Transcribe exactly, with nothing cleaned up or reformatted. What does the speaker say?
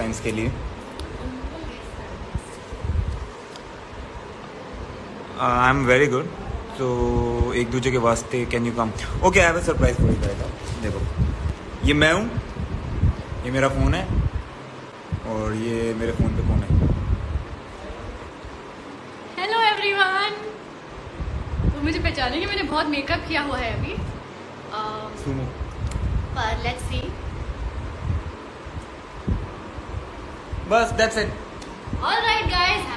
Valentine's के लिए। I am very good. तो एक दूसरे के वास्ते can you come? Okay, I have a surprise for you guys. देखो, ये मैं हूँ, ये मेरा फ़ोन है और ये मेरे फ़ोन पे कौन है? Hello everyone. तो मुझे पहचानेंगे, मैंने बहुत मेकअप किया हुआ है अभी, सुनो, पर लेट्स सी। बस दैट्स इट। Alright guys,